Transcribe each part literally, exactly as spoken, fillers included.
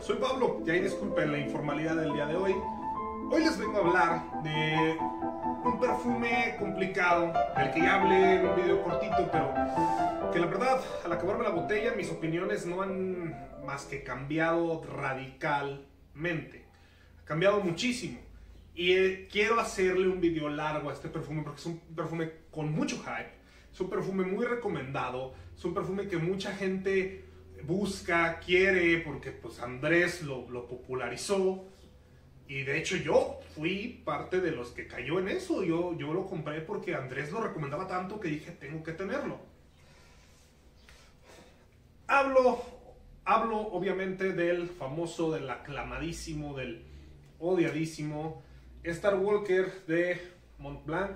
soy Pablo y ahí disculpen la informalidad del día de hoy. Hoy les vengo a hablar de un perfume complicado, del que ya hablé en un video cortito, pero que la verdad, al acabarme la botella, mis opiniones no han más que cambiado radicalmente. Ha cambiado muchísimo. Y eh, quiero hacerle un video largo a este perfume porque es un perfume con mucho hype. Es un perfume muy recomendado. Es un perfume que mucha gente busca, quiere, porque pues Andrés lo, lo popularizó. Y de hecho yo fui parte de los que cayó en eso. Yo, yo lo compré porque Andrés lo recomendaba tanto que dije, tengo que tenerlo. Hablo, hablo obviamente del famoso, del aclamadísimo, del odiadísimo Star Walker de Montblanc.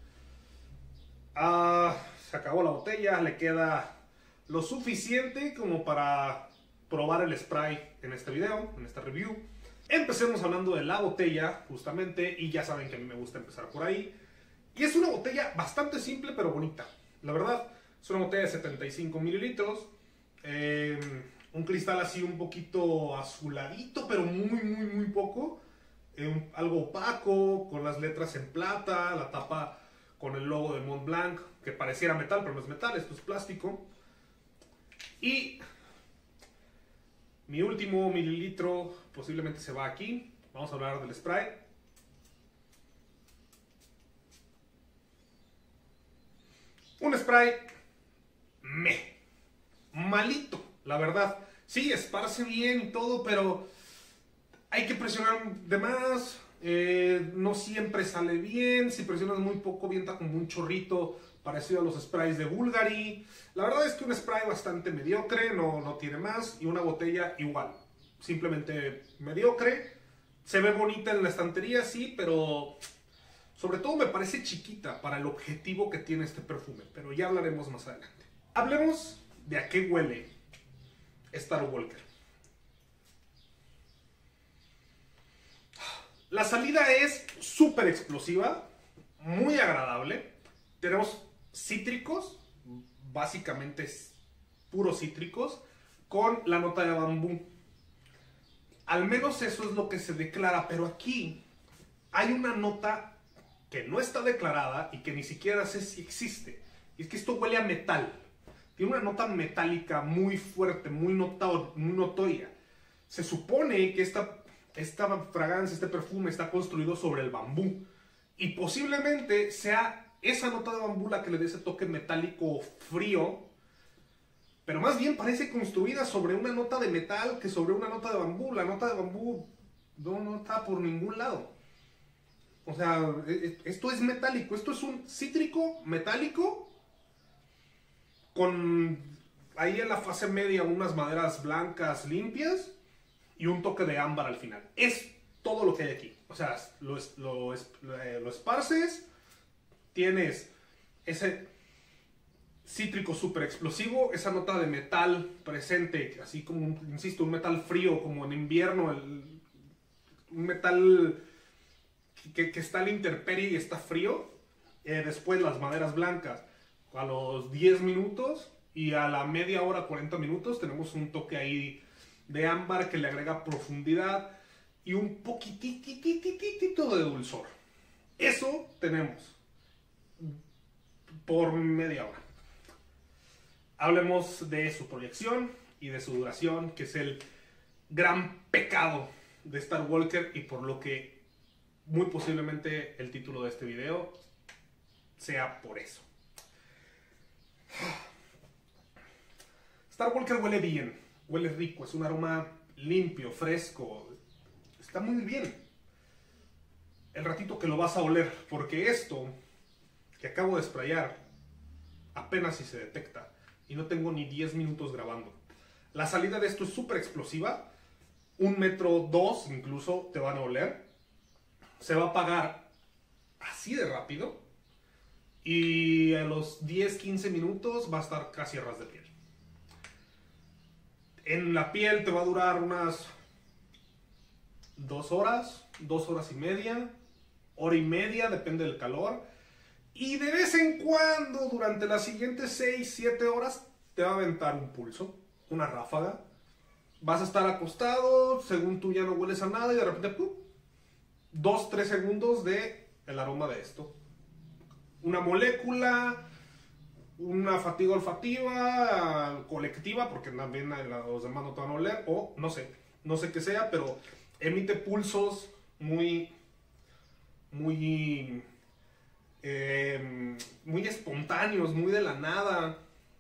Ah, se acabó la botella, le queda lo suficiente como para probar el spray en este video, en esta review. Empecemos hablando de la botella, justamente, y ya saben que a mí me gusta empezar por ahí. Y es una botella bastante simple, pero bonita. La verdad, es una botella de setenta y cinco mililitros. Eh, un cristal así un poquito azuladito, pero muy, muy, muy poco. Eh, algo opaco, con las letras en plata, la tapa con el logo de Montblanc, que pareciera metal, pero no es metal, esto es plástico. Y mi último mililitro posiblemente se va aquí. Vamos a hablar del spray. Un spray meh, malito, la verdad. Sí, esparce bien y todo, pero hay que presionar de más. Eh, no siempre sale bien. Si presionas muy poco, vienta como un chorrito parecido a los sprays de Bulgari. La verdad es que un spray bastante mediocre, no, no tiene más. Y una botella igual, simplemente mediocre. Se ve bonita en la estantería, sí, pero sobre todo me parece chiquita para el objetivo que tiene este perfume. Pero ya hablaremos más adelante. Hablemos de a qué huele Star Walker. La salida es súper explosiva, muy agradable. Tenemos cítricos, básicamente puros cítricos, con la nota de bambú. Al menos eso es lo que se declara, pero aquí hay una nota que no está declarada y que ni siquiera sé si existe. Y es que esto huele a metal. Tiene una nota metálica muy fuerte, muy, noto muy notoria. Se supone que esta... Esta fragancia, este perfume está construido sobre el bambú y posiblemente sea esa nota de bambú la que le dé ese toque metálico frío, pero más bien parece construida sobre una nota de metal que sobre una nota de bambú. La nota de bambú no, no está por ningún lado. O sea, esto es metálico, esto es un cítrico metálico con ahí en la fase media unas maderas blancas limpias y un toque de ámbar al final. Es todo lo que hay aquí. O sea, lo, lo, lo esparces, tienes ese cítrico súper explosivo, esa nota de metal presente, así como, insisto, un metal frío, como en invierno, el, un metal que, que está a la intemperie y está frío. Eh, después las maderas blancas, a los diez minutos y a la media hora, cuarenta minutos, tenemos un toque ahí de ámbar que le agrega profundidad y un poquititititito de dulzor. Eso tenemos por media hora. Hablemos de su proyección y de su duración, que es el gran pecado de Star Walker y por lo que muy posiblemente el título de este video sea por eso. Star Walker huele bien. Huele rico, es un aroma limpio, fresco, está muy bien. El ratito que lo vas a oler, porque esto que acabo de sprayar apenas si se detecta y no tengo ni diez minutos grabando. La salida de esto es súper explosiva, un metro dos incluso te van a oler, se va a apagar así de rápido y a los diez quince minutos va a estar casi a ras de piel. En la piel te va a durar unas dos horas, dos horas y media, hora y media, depende del calor. Y de vez en cuando, durante las siguientes seis, siete horas, te va a aventar un pulso, una ráfaga. Vas a estar acostado, según tú ya no hueles a nada y de repente, ¡pum! Dos, tres segundos de el aroma de esto. Una molécula, una fatiga olfativa, colectiva, porque también los demás no te van a oler, o no sé, no sé qué sea, pero emite pulsos muy, muy, eh, muy espontáneos, muy de la nada.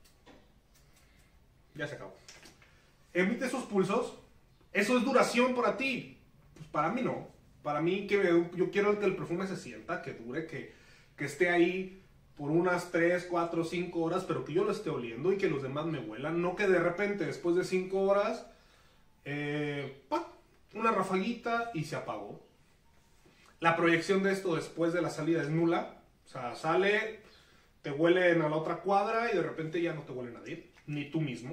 Ya se acabó. Emite esos pulsos. Eso es duración para ti. Pues para mí no. Para mí, que me, yo quiero que el perfume se sienta, que dure, que, que esté ahí por unas tres, cuatro, cinco horas, pero que yo lo esté oliendo y que los demás me huelan. No que de repente, después de cinco horas, eh, ¡pa! Una rafaguita y se apagó. La proyección de esto después de la salida es nula. O sea, sale, te huelen a la otra cuadra y de repente ya no te huele nadie, ni tú mismo.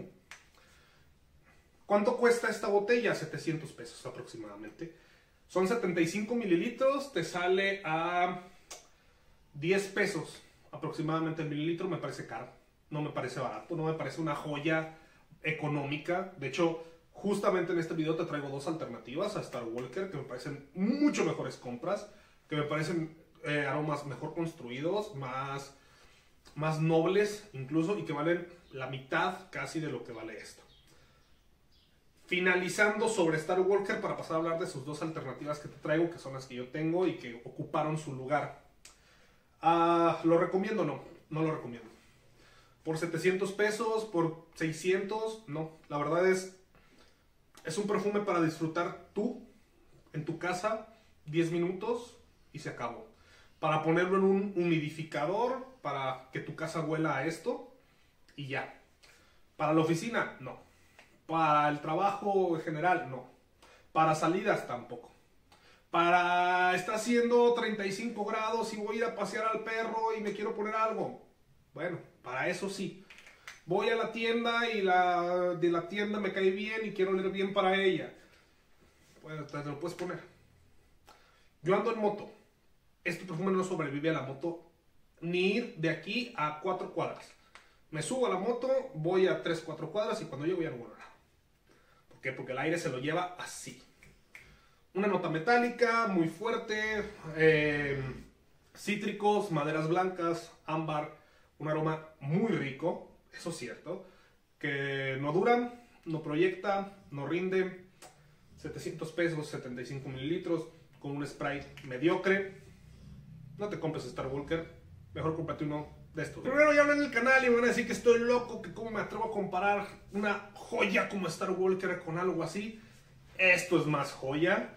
¿Cuánto cuesta esta botella? setecientos pesos aproximadamente. Son setenta y cinco mililitros, te sale a diez pesos aproximadamente el mililitro. Me parece caro, no me parece barato, no me parece una joya económica. De hecho, justamente en este video te traigo dos alternativas a Star Walker que me parecen mucho mejores compras, que me parecen eh, aromas mejor construidos, más, más nobles incluso, y que valen la mitad casi de lo que vale esto. Finalizando sobre Star Walker, para pasar a hablar de sus dos alternativas que te traigo, que son las que yo tengo y que ocuparon su lugar. Uh, ¿Lo recomiendo? No, no lo recomiendo. Por setecientos pesos, por seiscientos, no. La verdad es, es un perfume para disfrutar tú, en tu casa, diez minutos y se acabó. Para ponerlo en un humidificador, para que tu casa huela a esto y ya. Para la oficina, no. Para el trabajo en general, no. Para salidas, tampoco. Para estar haciendo treinta y cinco grados y voy a ir a pasear al perro y me quiero poner algo. Bueno, para eso sí. Voy a la tienda y la, de la tienda me cae bien y quiero oler bien para ella. Pues te lo puedes poner. Yo ando en moto. Este perfume no sobrevive a la moto ni ir de aquí a cuatro cuadras. Me subo a la moto, voy a tres, cuatro cuadras y cuando llego ya no vuelvo a nada. ¿Por qué? Porque el aire se lo lleva así. Una nota metálica, muy fuerte, eh, cítricos, maderas blancas, ámbar, un aroma muy rico, eso es cierto, que no dura, no proyecta, no rinde, setecientos pesos, setenta y cinco mililitros, con un spray mediocre. No te compres Star Walker, mejor cómprate uno de estos. Primero ya hablan en el canal y me van a decir que estoy loco, que cómo me atrevo a comparar una joya como Star Walker con algo así. Esto es más joya.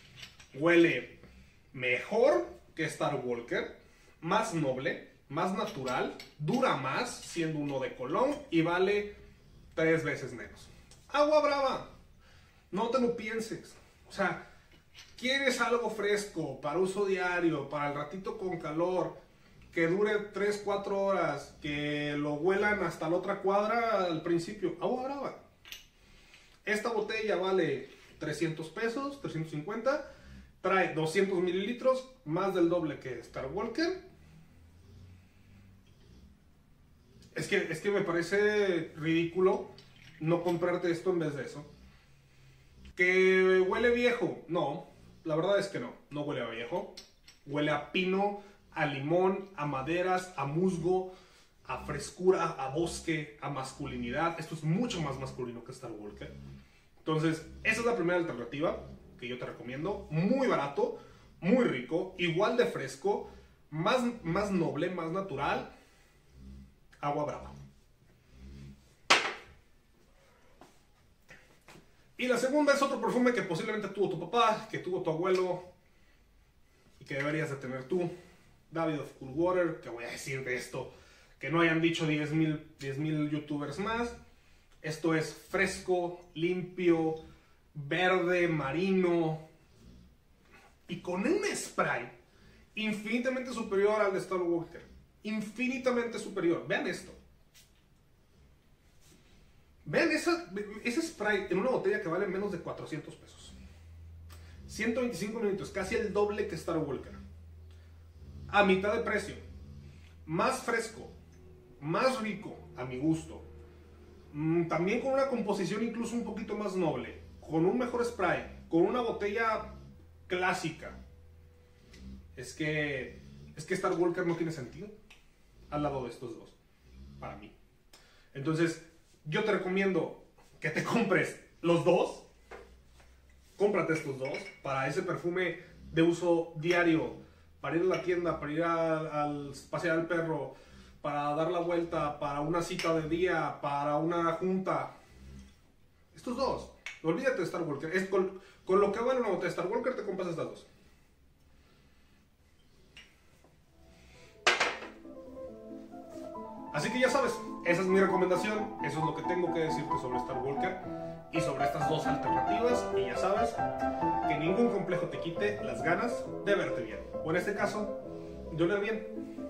Huele mejor que Star Walker, más noble, más natural, dura más, siendo uno de Colón, y vale tres veces menos. Agua Brava, no te lo pienses. O sea, ¿quieres algo fresco para uso diario, para el ratito con calor, que dure tres, cuatro horas, que lo huelan hasta la otra cuadra al principio? Agua Brava. Esta botella vale trescientos pesos, trescientos cincuenta. Trae doscientos mililitros, más del doble que Star Walker. Es que, es que me parece ridículo no comprarte esto en vez de eso. ¿Que huele viejo? No, la verdad es que no. No huele a viejo. Huele a pino, a limón, a maderas, a musgo, a frescura, a bosque, a masculinidad. Esto es mucho más masculino que Star Walker. Entonces, esa es la primera alternativa que yo te recomiendo. Muy barato, muy rico, igual de fresco, más, más noble, más natural. Agua Brava. Y la segunda es otro perfume que posiblemente tuvo tu papá, que tuvo tu abuelo y que deberías de tener tú. David of Coolwater. ¿Qué voy a decir de esto? Que no hayan dicho diez mil youtubers más. Esto es fresco, limpio, verde, marino, y con un spray infinitamente superior al de Star Walker. Infinitamente superior. Vean esto. Vean esa, ese spray en una botella que vale menos de cuatrocientos pesos. ciento veinticinco minutos, casi el doble que Star Walker. A mitad de precio. Más fresco, más rico, a mi gusto. mm, también con una composición incluso un poquito más noble, con un mejor spray, con una botella clásica. Es que, es que Star Walker no tiene sentido al lado de estos dos, para mí. Entonces, yo te recomiendo que te compres los dos. Cómprate estos dos para ese perfume de uso diario, para ir a la tienda, para ir a, a pasear al perro, para dar la vuelta, para una cita de día, para una junta. Estos dos. Olvídate de Star Walker. Es con, con lo que vale una botella de Star Walker te compras estas dos. Así que ya sabes, esa es mi recomendación, eso es lo que tengo que decirte sobre Star Walker y sobre estas dos alternativas. Y ya sabes, que ningún complejo te quite las ganas de verte bien, o en este caso, de oler bien.